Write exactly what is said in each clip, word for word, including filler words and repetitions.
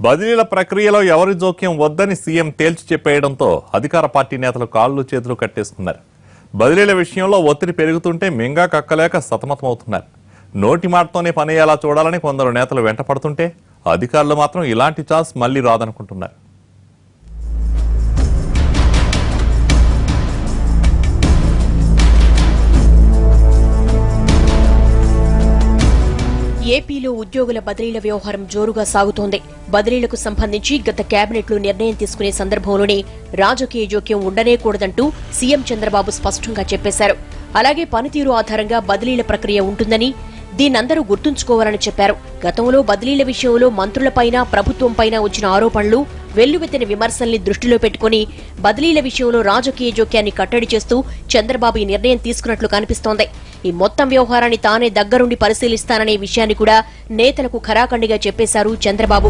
బదిలీల ప్రక్రియలో ఎవరి జోక్యం వద్దని సీఎం తేల్చి చెప్పేయడంతో అధికార పార్టీ నేతలు కాళ్ళు చేతులు కట్టేసుకున్నారు. బదిలీల విషయంలో ఒత్తిడి పెరుగుతుంటే మింగా కక్కలేక సతమతమవుతున్నారు. నోటి మాటతోనే పనేలా చూడాలని కొందరు నేతలు వెంటపడుతుంటే అధికారులు మాత్రం ఇలాంటి ఛాన్స్ మళ్లీ రాదనుకుంటున్నారు. ఏపీలో ఉద్యోగుల బదిలీల వ్యవహారం జోరుగా సాగుతోంది. బదిలీలకు సంబంధించి గత కేబినెట్లో నిర్ణయం తీసుకునే సందర్భంలోనే రాజకీయ జోక్యం ఉండనేకూడదంటూ సీఎం చంద్రబాబు స్పష్టంగా చెప్పేశారు. అలాగే పనితీరు ఆధారంగా బదిలీల ప్రక్రియ ఉంటుందని, దీన్నందరూ గుర్తుంచుకోవాలని చెప్పారు. గతంలో బదిలీల విషయంలో మంత్రులపైన, ప్రభుత్వంపైన వచ్చిన ఆరోపణలు, వెల్లువెత్తిన విమర్శల్ని దృష్టిలో పెట్టుకుని బదిలీల విషయంలో రాజకీయ జోక్యాన్ని కట్టడి చేస్తూ చంద్రబాబు ఈ నిర్ణయం తీసుకున్నట్లు కనిపిస్తోంది. ఈ మొత్తం వ్యవహారాన్ని తానే దగ్గరుండి పరిశీలిస్తాననే విషయాన్ని కూడా నేతలకు ఖరాఖండిగా చెప్పేశారు చంద్రబాబు.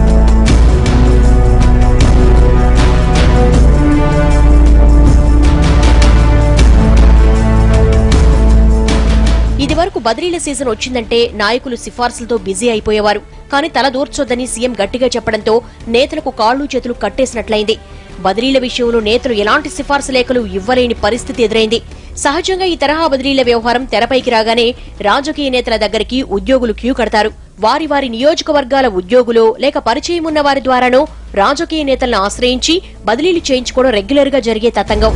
ఇదివరకు బదిలీల సీజన్ వచ్చిందంటే నాయకులు సిఫార్సులతో బిజీ అయిపోయేవారు. కానీ తలదూర్చొద్దని సీఎం గట్టిగా చెప్పడంతో నేతలకు కాళ్లు చేతులు కట్టేసినట్లయింది. బదిలీల విషయంలో నేతలు ఎలాంటి సిఫార్సు లేఖలు ఇవ్వలేని పరిస్థితి ఎదురైంది. సహజంగా ఈ తరహా బదిలీల వ్యవహారం తెరపైకి రాగానే రాజకీయ నేతల దగ్గరికి ఉద్యోగులు క్యూ కడతారు. వారి వారి నియోజకవర్గాల ఉద్యోగులు లేక పరిచయం ఉన్న వారి ద్వారానో రాజకీయ నేతలను ఆశ్రయించి బదిలీలు చేయించుకోవడం రెగ్యులర్ గా జరిగే తతంగం.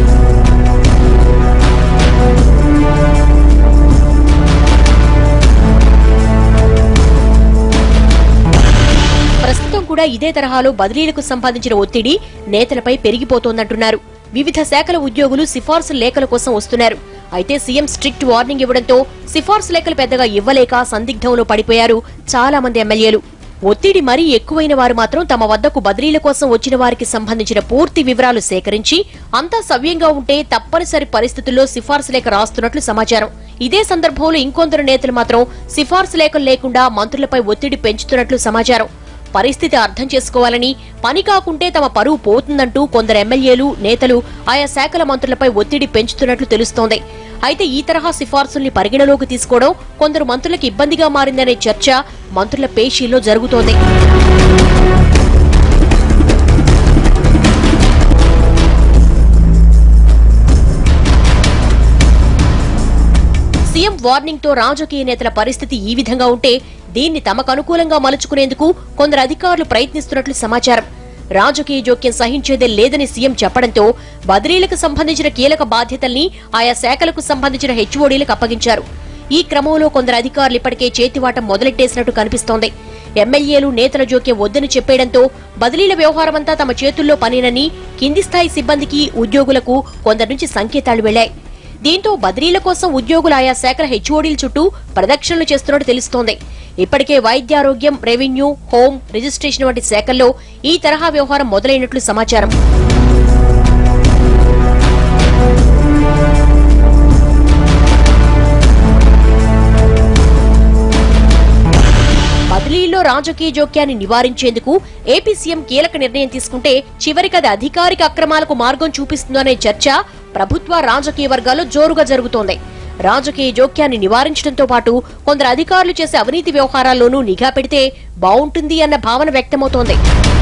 ప్రస్తుతం కూడా ఇదే తరహాలో బదిలీలకు సంబంధించిన ఒత్తిడి నేతలపై పెరిగిపోతోందంటున్నారు. వివిధ శాఖల ఉద్యోగులు సిఫార్సు లేఖల కోసం వస్తున్నారు. అయితే సీఎం స్ట్రిక్ట్ వార్నింగ్ ఇవ్వడంతో సిఫార్సు లేఖలు పెద్దగా ఇవ్వలేక సందిగ్ధంలో పడిపోయారు చాలా మంది ఎమ్మెల్యేలు. ఒత్తిడి మరీ ఎక్కువైన వారు మాత్రం తమ వద్దకు బదిలీల కోసం వచ్చిన వారికి సంబంధించిన పూర్తి వివరాలు సేకరించి అంతా సవ్యంగా ఉంటే తప్పనిసరి పరిస్థితుల్లో సిఫార్సు లేఖ రాస్తున్నట్లు సమాచారం. ఇదే సందర్భంలో ఇంకొందరు నేతలు మాత్రం సిఫార్సు లేఖలు లేకుండా మంత్రులపై ఒత్తిడి పెంచుతున్నట్లు సమాచారం. పరిస్థితి అర్థం చేసుకోవాలని, పని కాకుంటే తమ పరువు పోతుందంటూ కొందరు ఎమ్మెల్యేలు, నేతలు ఆయా శాఖల మంత్రులపై ఒత్తిడి పెంచుతున్నట్లు తెలుస్తోంది. అయితే ఈ తరహా సిఫార్సుల్ని పరిగణలోకి తీసుకోవడం కొందరు మంత్రులకు ఇబ్బందిగా మారిందనే చర్చ మంత్రుల పేషీల్లో జరుగుతోంది. సీఎం వార్నింగ్ తో రాజకీయ నేతల పరిస్థితి ఈ విధంగా ఉంటే దీన్ని తమకు అనుకూలంగా మలుచుకునేందుకు కొందరు అధికారులు ప్రయత్నిస్తున్నట్లు సమాచారం. రాజకీయ జోక్యం సహించేదే లేదని సీఎం చెప్పడంతో బదిలీలకు సంబంధించిన కీలక బాధ్యతల్ని ఆయా శాఖలకు సంబంధించిన హెచ్ఓడీలకు అప్పగించారు. ఈ క్రమంలో కొందరు అధికారులు ఇప్పటికే చేతివాటం మొదలెట్టేసినట్టు కనిపిస్తోంది. ఎమ్మెల్యేలు, నేతల జోక్యం వద్దని చెప్పేయడంతో బదిలీల వ్యవహారమంతా తమ చేతుల్లో పనేనని కింది స్థాయి సిబ్బందికి, ఉద్యోగులకు కొందరి నుంచి సంకేతాలు వెళ్లాయి. దీంతో బదిలీల కోసం ఉద్యోగులు ఆయా శాఖల హెచ్ఓడీల చుట్టూ ప్రదక్షిణలు చేస్తున్నట్టు తెలుస్తోంది. ఇప్పటికే వైద్యారోగ్యం, రెవెన్యూ, హోం, రిజిస్ట్రేషన్ వంటి శాఖల్లో ఈ తరహా వ్యవహారం మొదలైనట్లు సమాచారం. బదిలీల్లో రాజకీయ జోక్యాన్ని నివారించేందుకు ఏపీ సీఎం కీలక నిర్ణయం తీసుకుంటే చివరికి అది అధికారిక అక్రమాలకు మార్గం చూపిస్తుందనే చర్చ ప్రభుత్వ రాజకీయ వర్గాల్లో జోరుగా జరుగుతోంది. రాజకీయ జోక్యాన్ని నివారించడంతో పాటు కొందరు అధికారులు చేసే అవినీతి వ్యవహారాల్లోనూ నిఘా పెడితే బావుంటుంది అన్న భావన వ్యక్తమవుతోంది.